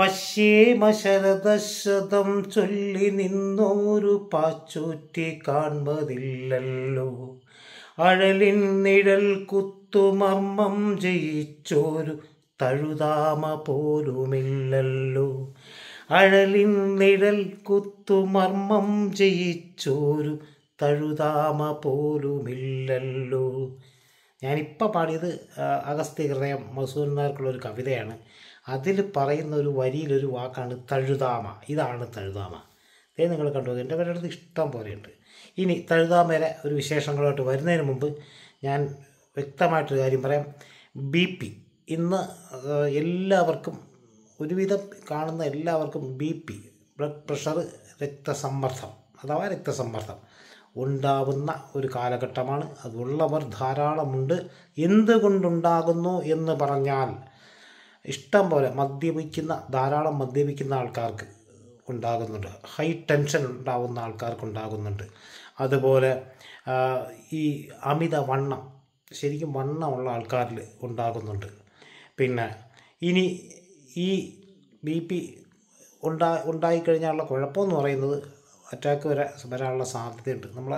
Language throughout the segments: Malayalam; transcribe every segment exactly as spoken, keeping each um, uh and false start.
പശ്യേമ ശരദശതം ചൊല്ലി നിന്നോരു പാച്ചൂറ്റി കാൺമതില്ലല്ലോ. അഴലിൻ നിഴൽ കുത്തുമർമ്മം ജയിച്ചോരു തഴുതാമ പോലുമില്ലല്ലോ. അഴലിൻ നിഴൽ കുത്തുമർമ്മം ജയിച്ചോരു തഴുതാമ പോലുമില്ലല്ലോ. ഞാനിപ്പോൾ പാടിയത് അഗസ്ത്യ ഹൃദയം മധുസൂദനാർക്കുള്ളൊരു കവിതയാണ്. അതിൽ പറയുന്ന ഒരു വരിയിലൊരു വാക്കാണ് തഴുതാമ. ഇതാണ് തഴുതാമ. അതേ നിങ്ങൾ കണ്ടു. എൻ്റെ പേരുടെ അടുത്ത് ഇഷ്ടം പോലെയുണ്ട്. ഇനി തഴുതാമയുടെ ഒരു വിശേഷങ്ങളായിട്ട് വരുന്നതിന് മുമ്പ് ഞാൻ വ്യക്തമായിട്ടൊരു കാര്യം പറയാം. ബി പി ഇന്ന് എല്ലാവർക്കും, ഒരുവിധം കാണുന്ന എല്ലാവർക്കും ബി പി, ബ്ലഡ് പ്രഷർ, രക്തസമ്മർദ്ദം അഥവാ രക്തസമ്മർദ്ദം ഉണ്ടാവുന്ന ഒരു കാലഘട്ടമാണ്. അതുള്ളവർ ധാരാളമുണ്ട്. എന്തുകൊണ്ടുണ്ടാകുന്നു എന്ന് പറഞ്ഞാൽ, ഇഷ്ടം പോലെ മദ്യപിക്കുന്ന ധാരാളം മദ്യപിക്കുന്ന ആൾക്കാർക്ക് ഉണ്ടാകുന്നുണ്ട്. ഹൈ ടെൻഷൻ ഉണ്ടാകുന്ന ആൾക്കാർക്ക് ഉണ്ടാകുന്നുണ്ട്. അതുപോലെ ഈ അമിത വണ്ണം, ശരിക്കും വണ്ണമുള്ള ആൾക്കാരിൽ ഉണ്ടാകുന്നുണ്ട്. പിന്നെ ഇനി ഈ ബി പി ഉണ്ടാ ഉണ്ടായിക്കഴിഞ്ഞാലുള്ള കുഴപ്പമെന്ന് പറയുന്നത് അറ്റാക്ക് വരെ വരാനുള്ള സാധ്യതയുണ്ട്. നമ്മളെ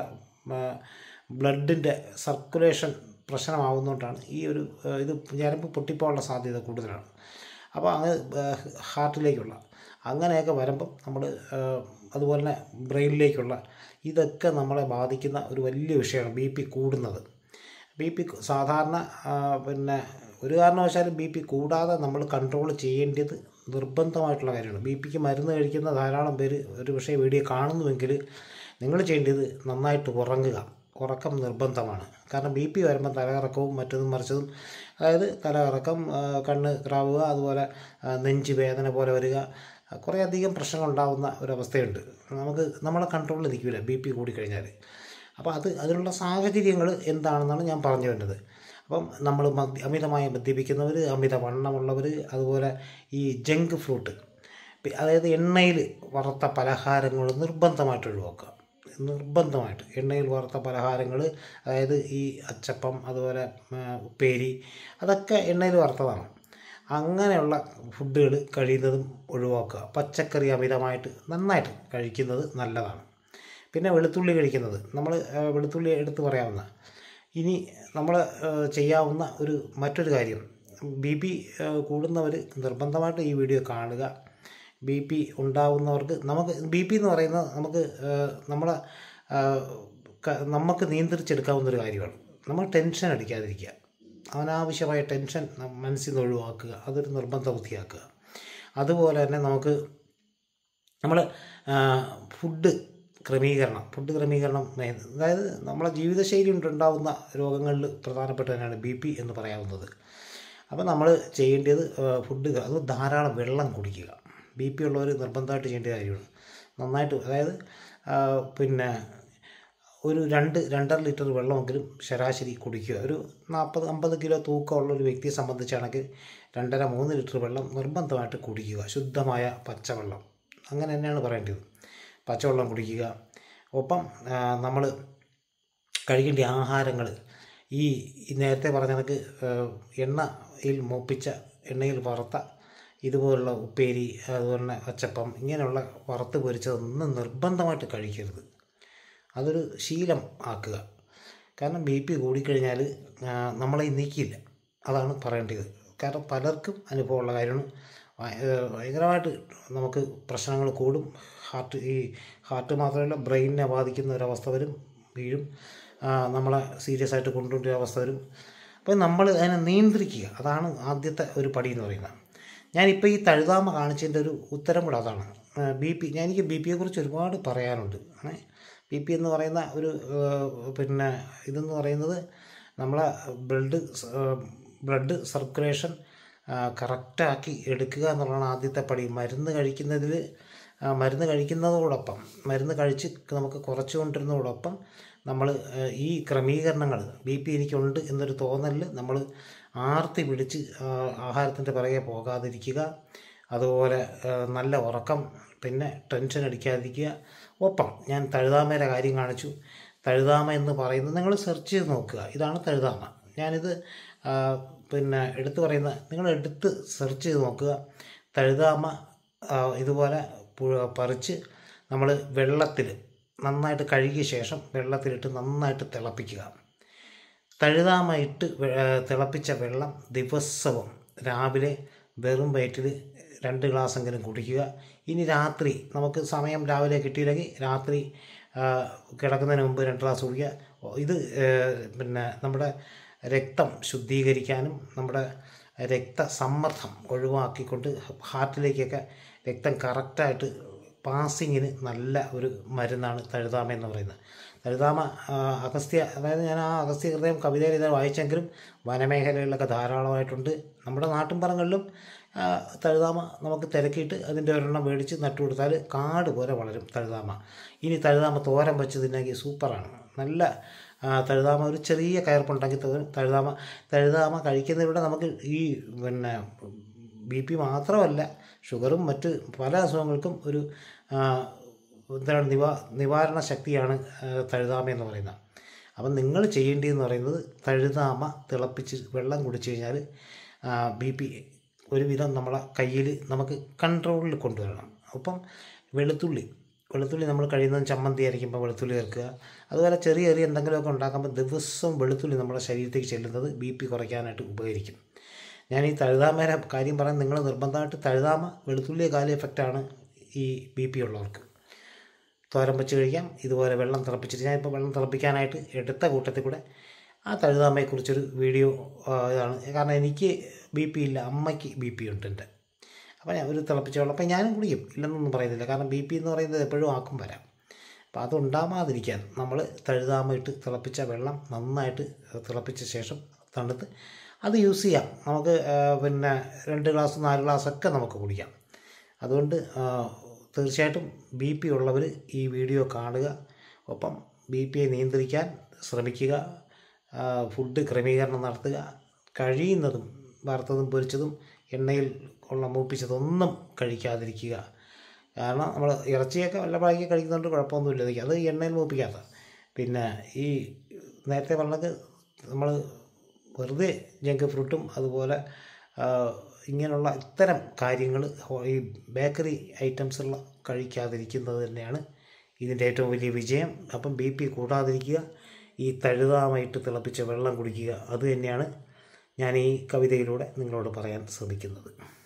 ബ്ലഡിൻ്റെ സർക്കുലേഷൻ പ്രശ്നമാവുന്നതുകൊണ്ടാണ് ഈ ഒരു ഇത് ഞരമ്പ് പൊട്ടിപ്പോകാനുള്ള സാധ്യത കൂടുതലാണ്. അപ്പോൾ അങ്ങ് ഹാർട്ടിലേക്കുള്ള അങ്ങനെയൊക്കെ വരുമ്പം നമ്മൾ അതുപോലെ തന്നെ ബ്രെയിനിലേക്കുള്ള ഇതൊക്കെ നമ്മളെ ബാധിക്കുന്ന ഒരു വലിയ വിഷയമാണ് ബി പി കൂടുന്നത്. ബി പി സാധാരണ പിന്നെ ഒരു കാരണവശാലും ബി പി കൂടാതെ നമ്മൾ കൺട്രോൾ ചെയ്യേണ്ടത് നിർബന്ധമായിട്ടുള്ള കാര്യമാണ്. ബി പിക്ക് മരുന്ന് കഴിക്കുന്ന ധാരാളം പേര് ഒരു പക്ഷേ വീഡിയോ കാണുന്നുവെങ്കിൽ നിങ്ങൾ ചെയ്യേണ്ടത് നന്നായിട്ട് ഉറങ്ങുക. ഉറക്കം നിർബന്ധമാണ്. കാരണം ബി പി വരുമ്പോൾ തലകറക്കവും മറ്റതും മറിച്ചതും, അതായത് തലകറക്കം, കണ്ണ് ക്രാവുക, അതുപോലെ നെഞ്ച് വേദന പോലെ വരിക, കുറേയധികം പ്രശ്നങ്ങളുണ്ടാകുന്ന ഒരവസ്ഥയുണ്ട്. നമുക്ക് നമ്മളെ കൺട്രോളിൽ നിൽക്കില്ല ബി പി കൂടിക്കഴിഞ്ഞാൽ. അപ്പോൾ അത് അതിനുള്ള സാഹചര്യങ്ങൾ എന്താണെന്നാണ് ഞാൻ പറഞ്ഞു വരുന്നത്. അപ്പം നമ്മൾ മദ്യ അമിതമായി മദ്യപിക്കുന്നവർ, അമിത വണ്ണമുള്ളവർ, അതുപോലെ ഈ ജങ്ക് ഫ്രൂട്ട്, അതായത് എണ്ണയിൽ വറുത്ത പലഹാരങ്ങൾ നിർബന്ധമായിട്ട് ഒഴിവാക്കുക. നിർബന്ധമായിട്ട് എണ്ണയിൽ വറുത്ത പലഹാരങ്ങൾ, അതായത് ഈ അച്ചപ്പം, അതുപോലെ ഉപ്പേരി, അതൊക്കെ എണ്ണയിൽ വറുത്തതാണ്. അങ്ങനെയുള്ള ഫുഡുകൾ കഴിയുന്നതും ഒഴിവാക്കുക. പച്ചക്കറി അമിതമായിട്ട് നന്നായിട്ട് കഴിക്കുന്നത് നല്ലതാണ്. പിന്നെ വെളുത്തുള്ളി കഴിക്കുന്നത്, നമ്മൾ വെളുത്തുള്ളി എടുത്ത് പറയാവുന്ന. ഇനി നമ്മൾ ചെയ്യാവുന്ന ഒരു മറ്റൊരു കാര്യം, ബി പി കൂടുന്നവർ നിർബന്ധമായിട്ട് ഈ വീഡിയോ കാണുക. ബി പി ഉണ്ടാവുന്നവർക്ക്, നമുക്ക് ബി പി എന്ന് പറയുന്നത് നമുക്ക് നമ്മളെ നമുക്ക് നിയന്ത്രിച്ചെടുക്കാവുന്നൊരു കാര്യമാണ്. നമ്മൾ ടെൻഷൻ അടിക്കാതിരിക്കുക. അനാവശ്യമായ ടെൻഷൻ മനസ്സിൽ നിന്ന് ഒഴിവാക്കുക. അതൊരു നിർബന്ധ ബുദ്ധിയാക്കുക. അതുപോലെ തന്നെ നമുക്ക് നമ്മൾ ഫുഡ് ക്രമീകരണം ഫുഡ് ക്രമീകരണം അതായത് നമ്മളെ ജീവിതശൈലി കൊണ്ടുണ്ടാകുന്ന രോഗങ്ങളിൽ പ്രധാനപ്പെട്ടതാണ് ബി പി എന്ന് പറയാവുന്നത്. അപ്പോൾ നമ്മൾ ചെയ്യേണ്ടത് ഫുഡ്, അത് ധാരാളം വെള്ളം കുടിക്കുക. ബി പി ഉള്ളവർ നിർബന്ധമായിട്ട് ചെയ്യേണ്ട കാര്യമാണ്. നന്നായിട്ട്, അതായത് പിന്നെ ഒരു രണ്ട് രണ്ടര ലിറ്റർ വെള്ളമെങ്കിലും ശരാശരി കുടിക്കുക. ഒരു നാൽപ്പത് അമ്പത് കിലോ തൂക്കമുള്ള ഒരു വ്യക്തിയെ സംബന്ധിച്ചാണെങ്കിൽ രണ്ടര മൂന്ന് ലിറ്റർ വെള്ളം നിർബന്ധമായിട്ട് കുടിക്കുക. ശുദ്ധമായ പച്ചവെള്ളം, അങ്ങനെ തന്നെയാണ് പറയേണ്ടത്. പച്ചവെള്ളം കുടിക്കുക. ഒപ്പം നമ്മൾ കഴിക്കേണ്ട ആഹാരങ്ങൾ, ഈ നേരത്തെ പറഞ്ഞ കണക്ക് എണ്ണയിൽ മൂപ്പിച്ച, എണ്ണയിൽ വറുത്ത ഇതുപോലുള്ള ഉപ്പേരി, അതുപോലെ തന്നെ അച്ചപ്പം, ഇങ്ങനെയുള്ള വറുത്ത് പൊരിച്ചതൊന്നും നിർബന്ധമായിട്ട് കഴിക്കരുത്. അതൊരു ശീലം ആക്കുക. കാരണം ബി പി കൂടിക്കഴിഞ്ഞാൽ നമ്മളെ നീക്കില്ല. അതാണ് പറയേണ്ടത്. കാരണം പലർക്കും അനുഭവമുള്ള കാര്യമാണ്. ഭയങ്കരമായിട്ട് നമുക്ക് പ്രശ്നങ്ങൾ കൂടും. ഹാർട്ട് ഈ ഹാർട്ട് മാത്രമല്ല, ബ്രെയിനിനെ ബാധിക്കുന്ന ഒരവസ്ഥ വരും, വീഴും, നമ്മളെ സീരിയസ് ആയിട്ട് കൊണ്ടുവരുന്ന അവസ്ഥ വരും. അപ്പോൾ നമ്മൾ അതിനെ നിയന്ത്രിക്കുക. അതാണ് ആദ്യത്തെ ഒരു പടി എന്ന് പറയുന്നത്. ഞാനിപ്പോൾ ഈ തഴുതാമ കാണിച്ചതിൻ്റെ ഒരു ഉത്തരം കൂടെ അതാണ്. ബി പി ഞാൻ എനിക്ക് ബി പിയെക്കുറിച്ച് ഒരുപാട് പറയാനുണ്ട്. ബി പി എന്ന് പറയുന്ന ഒരു പിന്നെ ഇതെന്ന് പറയുന്നത് നമ്മളെ ബ്ലഡ് ബ്ലഡ് സർക്കുലേഷൻ കറക്റ്റാക്കി എടുക്കുക എന്നുള്ളതാണ് ആദ്യത്തെ പടി. മരുന്ന് കഴിക്കുന്നതിൽ മരുന്ന് കഴിക്കുന്നതോടൊപ്പം മരുന്ന് കഴിച്ച് നമുക്ക് കുറച്ചു കൊണ്ടിരുന്നതോടൊപ്പം നമ്മൾ ഈ ക്രമീകരണങ്ങൾ, ബി പി എനിക്കുണ്ട് എന്നൊരു തോന്നലിൽ നമ്മൾ ആർത്തി പിടിച്ച് ആഹാരത്തിൻ്റെ പിറകെ പോകാതിരിക്കുക. അതുപോലെ നല്ല ഉറക്കം, പിന്നെ ടെൻഷൻ അടിക്കാതിരിക്കുക. ഒപ്പം ഞാൻ തഴുതാമയുടെ കാര്യം കാണിച്ചു. തഴുതാമ എന്ന് പറയുന്നത് നിങ്ങൾ സെർച്ച് ചെയ്ത് നോക്കുക. ഇതാണ് തഴുതാമ. ഞാനിത് പിന്നെ എടുത്തു പറയുന്ന, നിങ്ങൾ എടുത്ത് സെർച്ച് ചെയ്ത് നോക്കുക. തഴുതാമ ഇതുപോലെ പറിച്ച് നമ്മൾ വെള്ളത്തിൽ നന്നായിട്ട് കഴുകിയ ശേഷം വെള്ളത്തിലിട്ട് നന്നായിട്ട് തിളപ്പിക്കുക. തഴുതാമ ഇട്ട് തിളപ്പിച്ച വെള്ളം ദിവസവും രാവിലെ വെറും വയറ്റിൽ രണ്ട് ഗ്ലാസ്സെങ്കിലും കുടിക്കുക. ഇനി രാത്രി നമുക്ക് സമയം രാവിലെ കിട്ടിയില്ലെങ്കിൽ രാത്രി കിടക്കുന്നതിന് മുമ്പ് രണ്ട് ഗ്ലാസ് കുടിക്കുക. ഇത് പിന്നെ നമ്മുടെ രക്തം ശുദ്ധീകരിക്കാനും നമ്മുടെ രക്തസമ്മർദ്ദം ഒഴിവാക്കിക്കൊണ്ട് ഹാർട്ടിലേക്കൊക്കെ രക്തം കറക്റ്റായിട്ട് പാസിങ്ങിന് നല്ല ഒരു മരുന്നാണ് തഴുതാമ എന്ന് പറയുന്നത്. തഴുതാമ അഗസ്ത്യ, അതായത് ഞാൻ ആ അഗസ്ത്യ ഹൃദയം കവിതയിൽ ഇത് വായിച്ചെങ്കിലും വനമേഖലകളിലൊക്കെ ധാരാളമായിട്ടുണ്ട്. നമ്മുടെ നാട്ടിൻപുറങ്ങളിലും തഴുതാമ നമുക്ക് തിരക്കിയിട്ട് അതിൻ്റെ ഒരെണ്ണം മേടിച്ച് നട്ടു കൊടുത്താൽ കാട് പോലെ വളരും തഴുതാമ. ഇനി തഴുതാമ തോരൻ വെച്ച് തിന്നെങ്കിൽ സൂപ്പറാണ്. നല്ല തഴുതാമ ഒരു ചെറിയ കയർപ്പുണ്ടെങ്കിൽ തഴുതാമ തഴുതാമ കഴിക്കുന്നതിലൂടെ നമുക്ക് ഈ പിന്നെ ബി പി മാത്രമല്ല ഷുഗറും മറ്റ് പല അസുഖങ്ങൾക്കും ഒരു എന്താണ് നിവാ നിവാരണ ശക്തിയാണ് തഴുതാമ എന്ന് പറയുന്നത്. അപ്പം നിങ്ങൾ ചെയ്യേണ്ടതെന്ന് പറയുന്നത് തഴുതാമ തിളപ്പിച്ച് വെള്ളം കുടിച്ചു കഴിഞ്ഞാൽ ബി പി ഒരുവിധം നമ്മളെ കയ്യിൽ നമുക്ക് കൺട്രോളിൽ കൊണ്ടുവരണം. അപ്പം വെളുത്തുള്ളി വെളുത്തുള്ളി നമ്മൾ കഴിയുന്നതും ചമ്മന്തി അരയ്ക്കുമ്പോൾ വെളുത്തുള്ളി ചേർക്കുക. അതുപോലെ ചെറിയ ചെറിയ എന്തെങ്കിലുമൊക്കെ ഉണ്ടാക്കുമ്പോൾ ദിവസവും വെളുത്തുള്ളി നമ്മുടെ ശരീരത്തേക്ക് ചെല്ലുന്നത് ബി പി കുറയ്ക്കാനായിട്ട് ഉപകരിക്കും. ഞാൻ ഈ തഴുതാമയുടെ കാര്യം പറയാൻ നിങ്ങൾ നിർബന്ധമായിട്ട് തഴുതാമ വെളുത്തുള്ളി കാല എഫക്റ്റാണ് ഈ ബി പി ഉള്ളവർക്ക്. തോരൻ വെച്ച് കഴിക്കാം. ഇതുപോലെ വെള്ളം തിളപ്പിച്ചിട്ട് ഞാനിപ്പോൾ വെള്ളം തിളപ്പിക്കാനായിട്ട് എടുത്ത കൂട്ടത്തിൽ കൂടെ ആ തഴുതാമയെക്കുറിച്ചൊരു വീഡിയോ ഇതാണ്. കാരണം എനിക്ക് ബി പി ഇല്ല, അമ്മയ്ക്ക് ബി പി ഉണ്ട് എൻ്റെ. അപ്പോൾ ഞാൻ ഒരു തിളപ്പിച്ച വെള്ളം അപ്പം ഞാനും കുടിക്കും, ഇല്ലെന്നൊന്നും പറയുന്നില്ല. കാരണം ബി പി എന്ന് പറയുന്നത് എപ്പോഴും ആക്കും വരാം. അപ്പോൾ അതുണ്ടാകാതിരിക്കാൻ നമ്മൾ തഴുതാമ ഇട്ട് തിളപ്പിച്ച വെള്ളം നന്നായിട്ട് തിളപ്പിച്ച ശേഷം തണുത്ത് അത് യൂസ് ചെയ്യാം. നമുക്ക് പിന്നെ രണ്ട് ഗ്ലാസ് നാല് ഗ്ലാസ്സൊക്കെ നമുക്ക് കുടിക്കാം. അതുകൊണ്ട് തീർച്ചയായിട്ടും ബി പി ഉള്ളവർ ഈ വീഡിയോ കാണുക. ഒപ്പം ബി പിയെ നിയന്ത്രിക്കാൻ ശ്രമിക്കുക. ഫുഡ് ക്രമീകരണം നടത്തുക. കഴിയുന്നതും വറുത്തതും പൊരിച്ചതും എണ്ണയിൽ ഉള്ള മൂപ്പിച്ചതൊന്നും കഴിക്കാതിരിക്കുക. കാരണം നമ്മൾ ഇറച്ചിയൊക്കെ വല്ലപ്പോഴൊക്കെ കഴിക്കുന്നുണ്ട്, കുഴപ്പമൊന്നുമില്ല. അത് എണ്ണയിൽ മൂപ്പിക്കാത്ത. പിന്നെ ഈ നേരത്തെ പറഞ്ഞത് നമ്മൾ വെറുതെ ജങ്ക് ഫ്രൂട്ടും അതുപോലെ ഇങ്ങനെയുള്ള ഇത്തരം കാര്യങ്ങൾ ഈ ബേക്കറി ഐറ്റംസുള്ള കഴിക്കാതിരിക്കുന്നത് തന്നെയാണ് ഇതിൻ്റെ ഏറ്റവും വലിയ വിജയം. അപ്പം ബി പി കൂടാതിരിക്കുക. ഈ തഴുതാമയിട്ട് തിളപ്പിച്ച വെള്ളം കുടിക്കുക. അത് തന്നെയാണ് ഞാൻ ഈ കവിതയിലൂടെ നിങ്ങളോട് പറയാൻ ശ്രമിക്കുന്നത്.